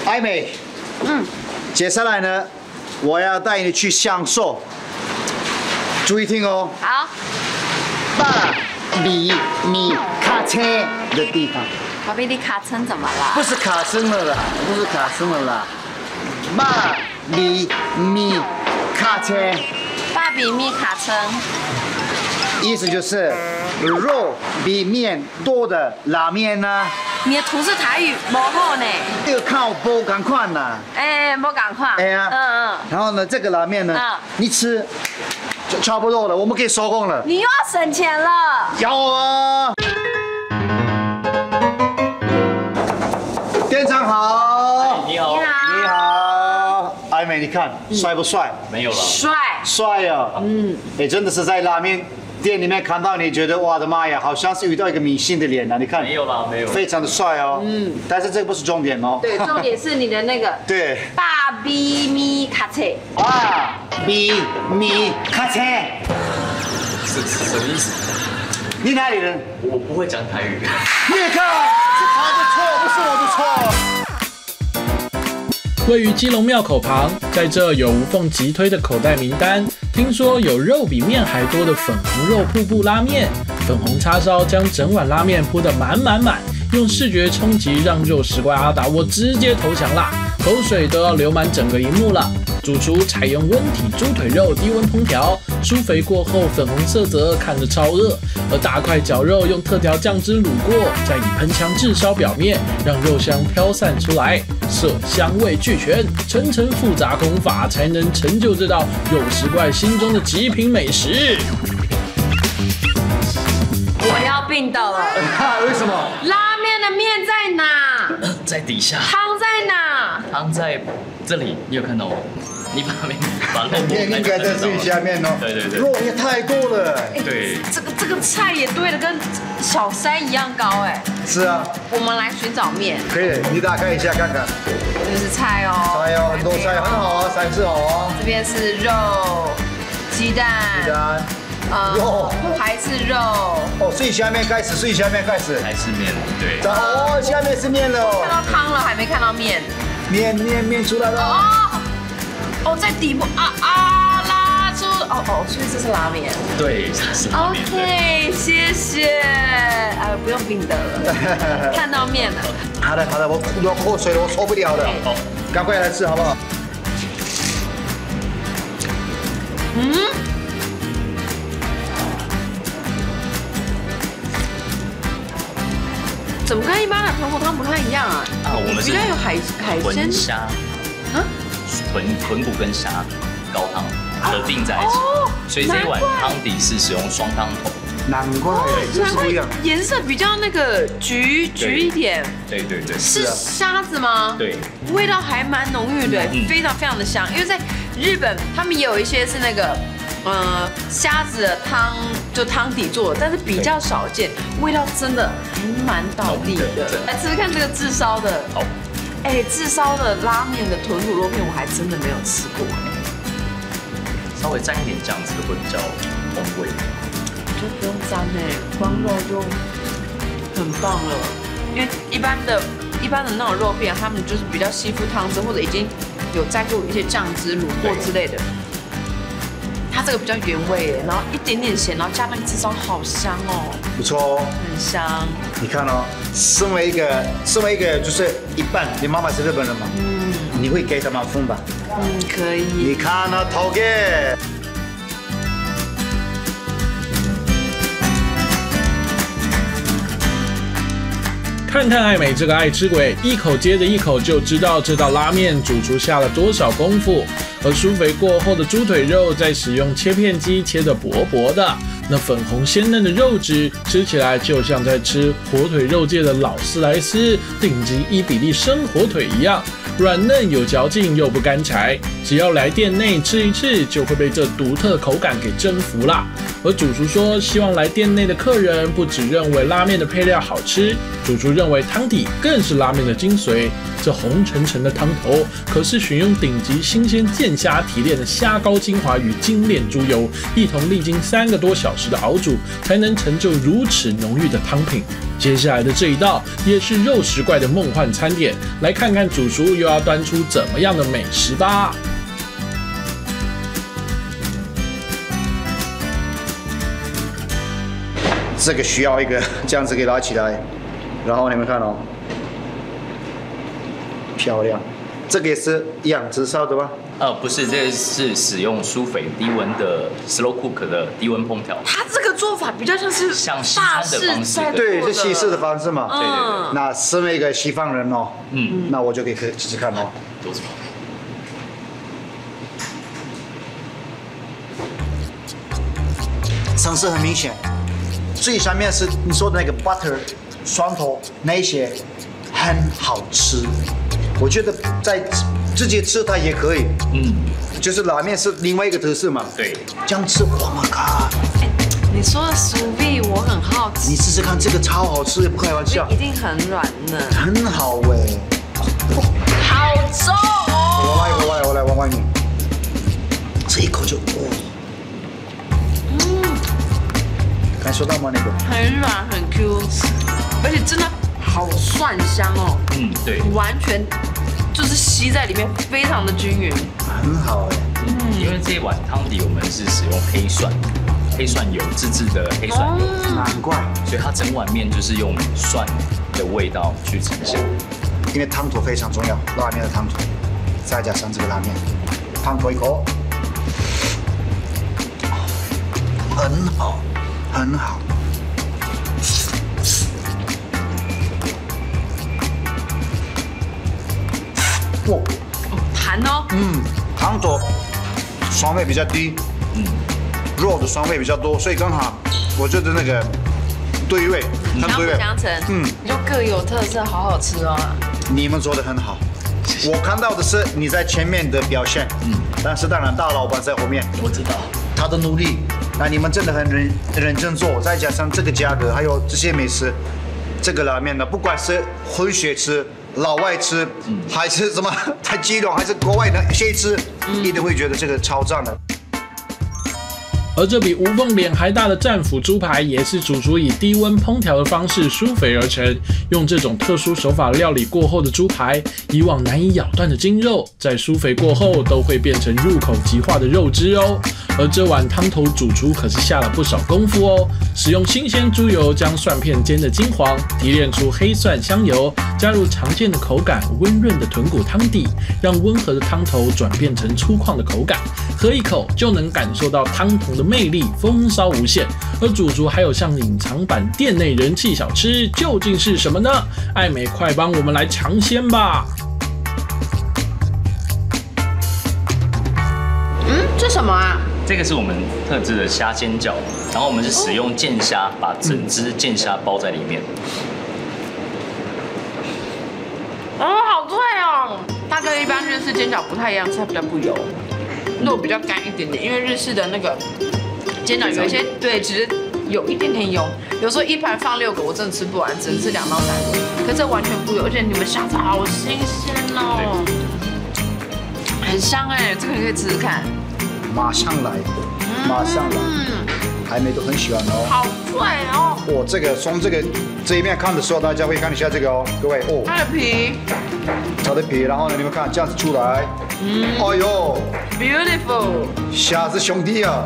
艾美，接下来呢，我要带你去享受，注意听哦。 好。 巴比米卡车的地方。 巴比利卡称怎么啦？ 不是卡声了啦，不是卡声了啦。巴比米卡车。 巴比米卡称。 意思就是肉比面多的拉面呢。 你的图是台语，不好呢。 这个靠不赶快呐。 哎，不赶快。 哎呀，然后呢，这个拉面呢，你吃就差不多了，我们可以收工了。 你又要省钱了。 要啊。店长好。 你好。 你好。艾美，你看帅不帅？ 没有了。 帅啊。哎，真的是在拉面店里面看到你，觉得哇的妈呀，好像是遇到一个明星的脸啊！你看， 没有啦，没有， 非常的帅哦。但是这个不是重点哦。 对，重点是你的那个。 对。 巴比米卡车。 巴比米卡车。 是什么意思？ 你哪里人？ 我不会讲台语。 你看，是他的错，不是我的错。 位于基隆庙口旁，在这有无缝急推的口袋名单。听说有肉比面还多的粉红肉瀑布拉面，粉红叉烧将整碗拉面铺得满，用视觉冲击让肉食怪阿达我直接投降啦，口水都要流满整个荧幕了。主厨采用温体猪腿肉低温烹调，酥肥过后粉红色泽，看着超饿。而大块绞肉用特调酱汁卤过，再以喷枪炙烧表面，让肉香飘散出来，色香味俱全，层层复杂功法才能成就这道肉食怪心中的极品美食。 我要病倒了。 为什么？ 拉面的面在哪？ 在底下。 汤在哪？ 汤在这里，你有看到吗？你把肉面应该在最下面哦。 对， 肉也太多了。 对。 这个菜也堆得跟小山一样高哎。 是啊。 我们来寻找面。 可以，你打开一下看看。 这是菜哦。 菜哦，很多菜，很好啊，菜式好啊。 这边是肉、鸡蛋。肉还是肉？ 哦，最下面开始， 还是面，对。 哦，下面是面了。 看到汤了，还没看到面。 面出来了。 哦，在底部拉出所以这是拉面。 对，这是拉面。 OK， 谢谢。不用冰的了，看到面了。 好的，我流口水了，我受不了了。好，赶快来吃好不好？ 怎么跟一般的豚骨汤不太一样啊？ 我们比较有海鲜虾啊， 豚骨跟虾高汤合并在一起，所以这一碗汤底是使用双汤头。 难怪颜色比较那个橘一点。对。是虾子吗？ 对。 味道还蛮浓郁的，非常的香。因为在日本，他们也有一些是那个虾子的汤，就汤底做的，但是比较少见，味道真的还蛮道地的。来吃吃看这个炙烧的。 好。 炙烧的拉面的豚骨肉片，我还真的没有吃过。 稍微沾一点酱汁会比较风味。 就不用沾光肉就很棒了。因为一般的那种肉片，他们就是比较吸附汤汁，或者已经有沾过一些酱汁卤过之类的。它这个比较原味，然后一点点咸，然后加那个炙烧，好香哦。 不错哦， 很香。 你看哦，身为一个就是一半，你妈妈是日本人嘛，你会给他们分吧？ 可以。 你看呢，头给。 看看艾美这个爱吃鬼，一口接着一口就知道这道拉面主厨下了多少功夫。而酥肥过后的猪腿肉，再使用切片机切得薄薄的，那粉红鲜嫩的肉质，吃起来就像在吃火腿肉界的劳斯莱斯顶级伊比利生火腿一样，软嫩有嚼劲又不干柴。只要来店内吃一次，就会被这独特口感给征服啦。而主厨说，希望来店内的客人不只认为拉面的配料好吃，主厨认为汤底更是拉面的精髓。这红沉沉的汤头，可是选用顶级新鲜剑虾提炼的虾膏精华与精炼猪油，一同历经3个多小时的熬煮，才能成就如此浓郁的汤品。接下来的这一道也是肉食怪的梦幻餐点，来看看主厨又要端出怎么样的美食吧。 这个需要一个这样子给拉起来，然后你们看哦，漂亮。这个也是一样直烧的吗？ 不是，这个是使用苏肥低温的 slow cook 的低温烹调。 它这个做法比较像是像西大餐的方式式在对， 做是西式的方式嘛。 对对对。 那身为一个西方人哦，那我就可以试试看哦。 多什么？ 层次很明显，最上面是你说的那个 butter 双头那一些，很好吃。我觉得在直接吃它也可以，就是拉面是另外一个特色嘛。 对， 这样吃，我们靠！ 你说的酥皮，我很好奇， 你试试看，这个超好吃，不开玩笑， 一定很软呢， 很好哎。 好重哦！ 我来玩玩你，这一口就哦，感受到吗？那个很软很 Q， 而且真的好蒜香哦。 对， 完全就是吸在里面，非常的均匀， 很好哎。 因为这一碗汤底我们是使用黑蒜油自制的黑蒜油， 难怪， 所以它整碗面就是用蒜的味道去呈现。 因为汤头非常重要，拉面的汤头，再加上这个拉面，汤头一口，很好，很好。哦， 弹哦， 汤头酸味比较低，肉的酸味比较多，所以刚好，我觉得那个对味，很相对味。 辅相成，就各有特色，好好吃哦。 你们做的很好，我看到的是你在前面的表现，但是当然大老板在后面， 我知道他的努力，那你们真的很认真做，再加上这个价格，还有这些美食，这个拉面呢，不管是混血吃、老外吃，还是什么在基隆，还是国外的谁吃，一定会觉得这个超赞的。 而这比无缝脸还大的战斧猪排，也是主厨以低温烹调的方式疏肥而成。用这种特殊手法料理过后的猪排，以往难以咬断的筋肉，在疏肥过后都会变成入口即化的肉汁哦。而这碗汤头主厨可是下了不少功夫哦，使用新鲜猪油将蒜片煎得金黄，提炼出黑蒜香油，加入常见的口感温润的豚骨汤底，让温和的汤头转变成粗犷的口感，喝一口就能感受到汤头的魅力，风骚无限。而主厨还有像隐藏版店内人气小吃，究竟是什么呢？爱美快帮我们来尝鲜吧！ 这什么啊？ 这个是我们特制的虾煎饺，然后我们是使用剑虾，把整只剑虾包在里面。 好脆哦！它跟一般日式煎饺不太一样，是它比较不油，肉比较干一点点。因为日式的那个煎饺有一些对，只是有一点点油，有时候一盘放6个，我真的吃不完，只能吃2到3个。可这完全不油，而且你们虾子好新鲜哦，很香哎，这个你可以吃吃看。 马上来，马上来，还没都很喜欢哦。 好脆哦！ 我这个从这一面看的时候，大家会看一下这个哦，各位哦， 它的皮， 它的皮，然后呢，你们看这样子出来，哎呦 ，beautiful， 虾子兄弟啊，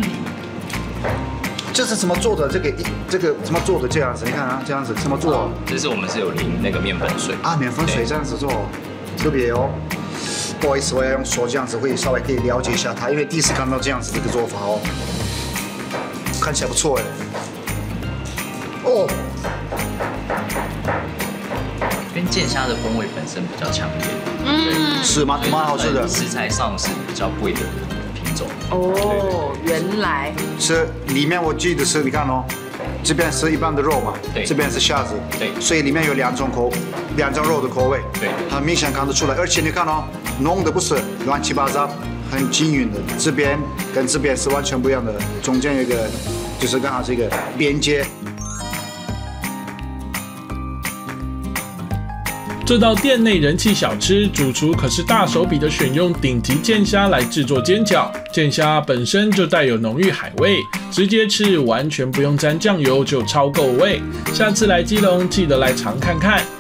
这是怎么做的？这个怎么做的？这样子，你看啊，这样子怎么做？ 这是我们是有淋那个面粉水啊，面粉水这样子做，特别哦。不好意思，我要用手这样子，会稍微可以了解一下它，因为第一次看到这样子这个做法哦，看起来不错哎。哦， 因为剑虾的风味本身比较强烈， 是蛮好吃的。 食材上是比较贵的品种。 哦，原来是里面我记得是，你看哦，这边是一般的肉嘛， 对， 这边是虾子， 对， 所以里面有2种肉的口味， 对， 很明显看得出来，而且你看哦，弄的不是乱七八糟，很均匀的，这边跟这边是完全不一样的，中间有一个就是刚好这个边界。 这道店内人气小吃，主厨可是大手笔的选用顶级剑虾来制作煎饺。剑虾本身就带有浓郁海味，直接吃完全不用沾酱油就超够味。下次来基隆记得来尝看看。